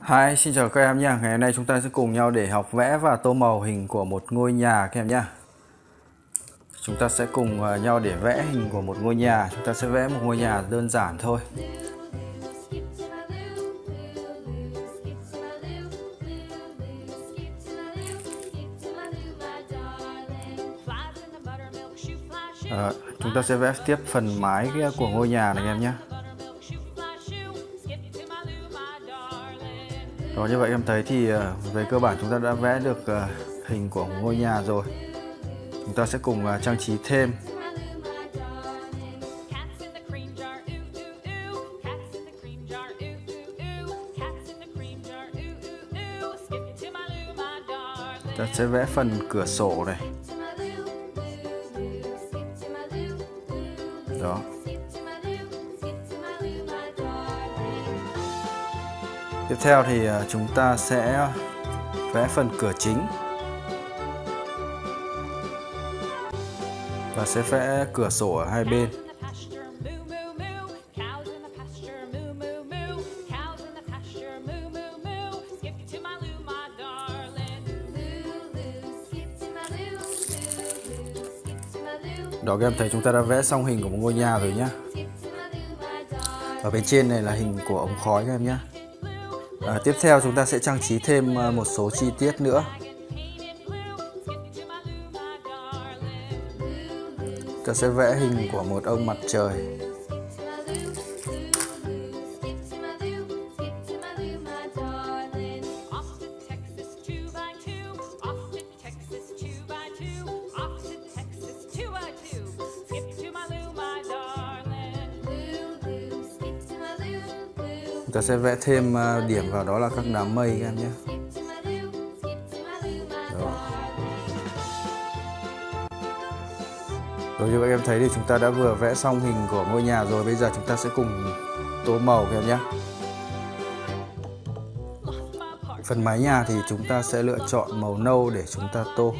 Hi, xin chào các em nha. Ngày hôm nay chúng ta sẽ cùng nhau để học vẽ và tô màu hình của một ngôi nhà các em nhé. Chúng ta sẽ cùng nhau để vẽ hình của một ngôi nhà. Chúng ta sẽ vẽ một ngôi nhà đơn giản thôi. Chúng ta sẽ vẽ tiếp phần mái của ngôi nhà này các em nhé. Đó, như vậy em thấy thì về cơ bản chúng ta đã vẽ được hình của ngôi nhà rồi. Chúng ta sẽ cùng trang trí thêm. Ta sẽ vẽ phần cửa sổ này. Đó. Tiếp theo thì chúng ta sẽ vẽ phần cửa chính và sẽ vẽ cửa sổ ở hai bên. Đó, các em thấy chúng ta đã vẽ xong hình của một ngôi nhà rồi nhé. Ở bên trên này là hình của ống khói các em nhé. Tiếp theo chúng ta sẽ trang trí thêm một số chi tiết nữa. Ta sẽ vẽ hình của một ông mặt trời. Ta sẽ vẽ thêm điểm vào đó là các đám mây các em nhé. Rồi như vậy em thấy thì chúng ta đã vừa vẽ xong hình của ngôi nhà rồi. Bây giờ chúng ta sẽ cùng tô màu các em nhé. Phần mái nhà thì chúng ta sẽ lựa chọn màu nâu để chúng ta tô.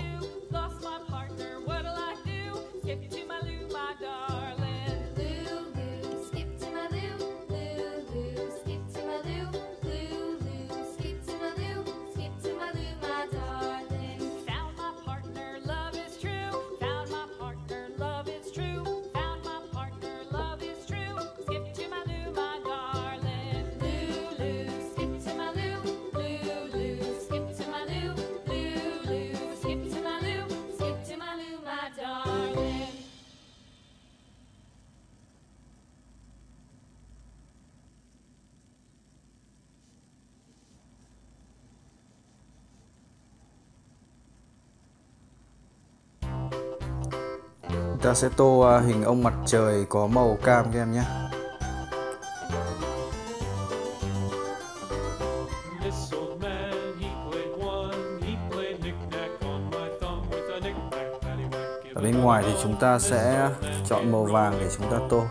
Ta sẽ tô hình ông mặt trời có màu cam các em nhé. Ở bên ngoài thì chúng ta sẽ chọn màu vàng để chúng ta tô.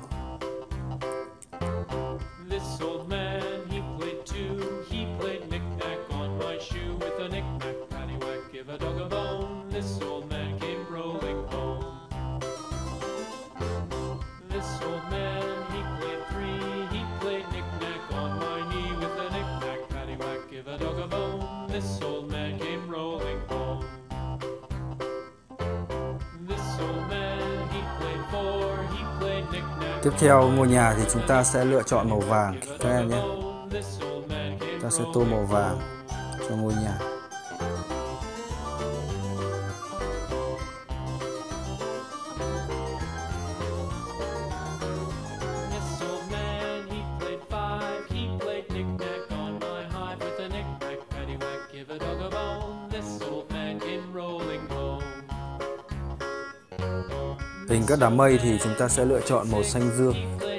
Tiếp theo ngôi nhà thì chúng ta sẽ lựa chọn màu vàng các em nhé. Ta sẽ tô màu vàng cho ngôi nhà. Hình các đám mây thì chúng ta sẽ lựa chọn màu xanh dương.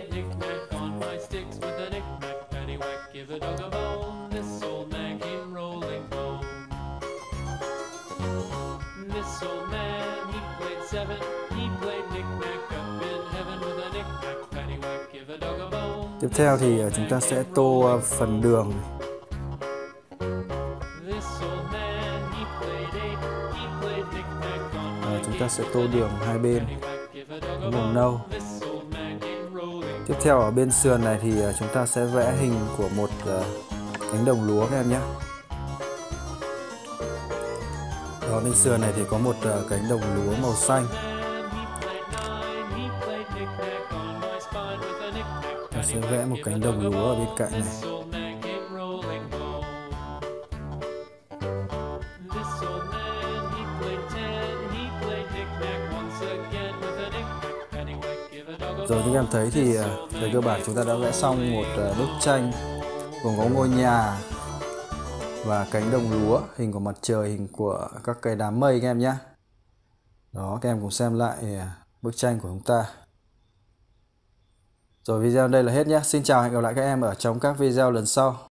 Tiếp theo thì chúng ta sẽ tô phần đường. Chúng ta sẽ tô đường hai bên màu nâu. Tiếp theo ở bên sườn này thì chúng ta sẽ vẽ hình của một cánh đồng lúa các em nhé. Đó, bên sườn này thì có một cánh đồng lúa màu xanh. Ta sẽ vẽ một cánh đồng lúa ở bên cạnh này. Rồi như các em thấy thì về cơ bản chúng ta đã vẽ xong một bức tranh gồm có ngôi nhà và cánh đồng lúa, hình của mặt trời, hình của các cái đám mây các em nhé. Đó, các em cùng xem lại bức tranh của chúng ta. Rồi video đây là hết nhé. Xin chào, hẹn gặp lại các em ở trong các video lần sau.